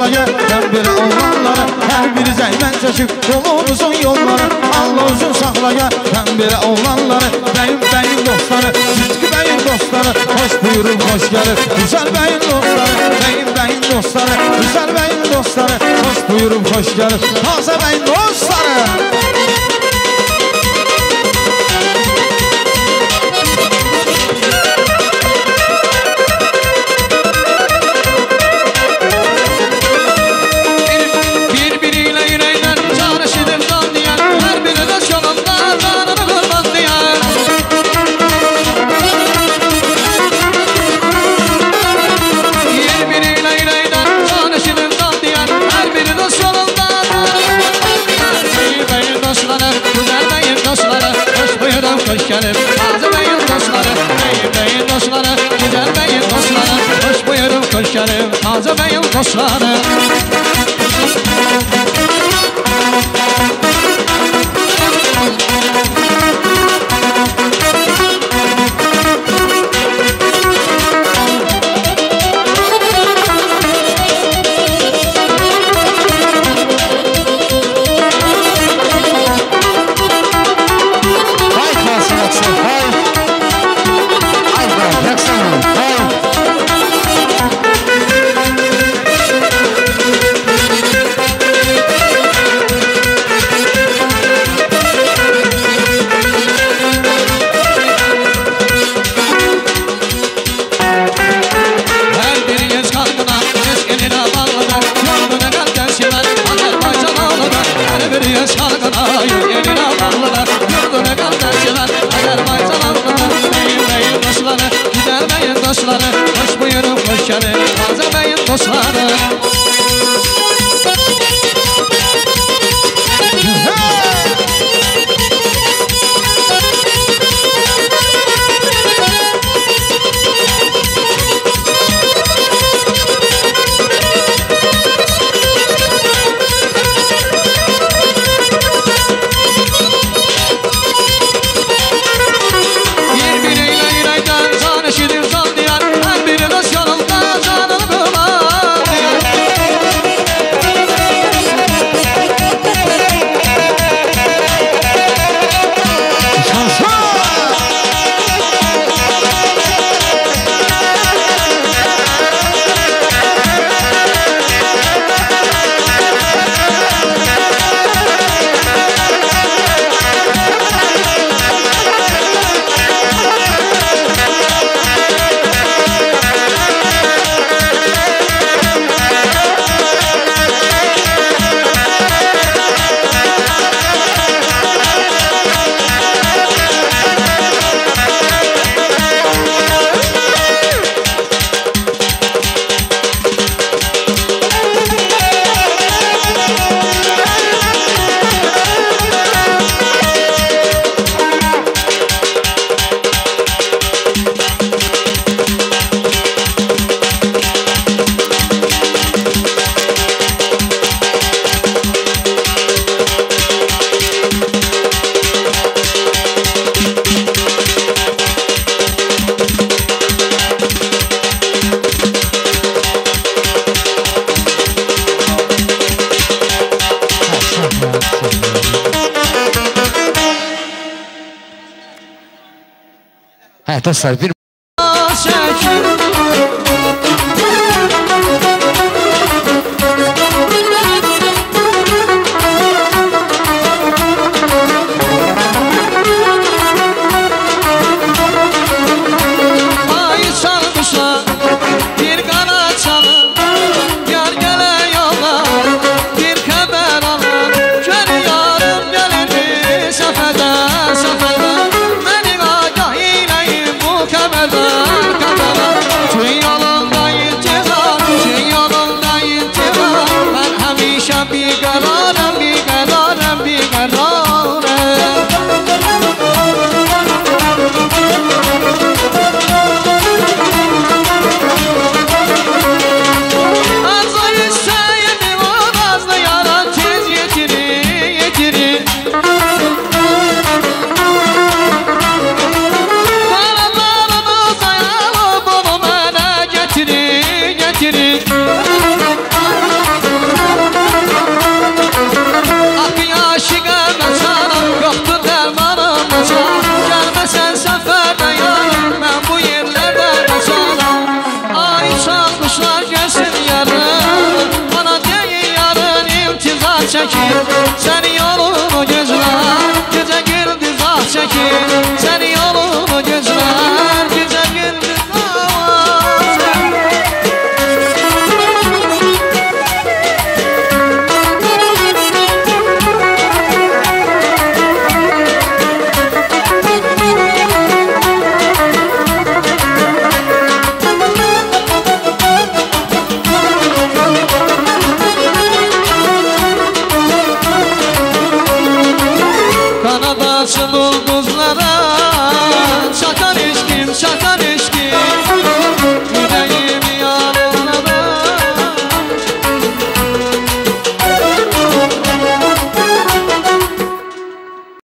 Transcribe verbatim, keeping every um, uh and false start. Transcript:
saxla gel sən belə oğlanları. Hər biri zəymən çəkib yolumuzun yolları. Allah uzun saxla gel sən belə oğlanları. Bəyim bəyim dostları, Sıtkı bəyin dostları, hoş buyurub hoş gəlir Güzel bəyin dostları. Bəyim bəyin dostları, Güzel bəyin dostları, hoş buyurub hoş gəlir Taze bəyin dostları. Hoş gelir Taze Bey'in dostları, Bey'in Bey'in dostları, Güzel Bey'in dostları, hoş buyurun hoş gelir Taze Bey'in dostları. Hoş buyurun hoş gelir Taze Bey'in dostları. Hə, dostlar, bir Come Kanadaçı buldum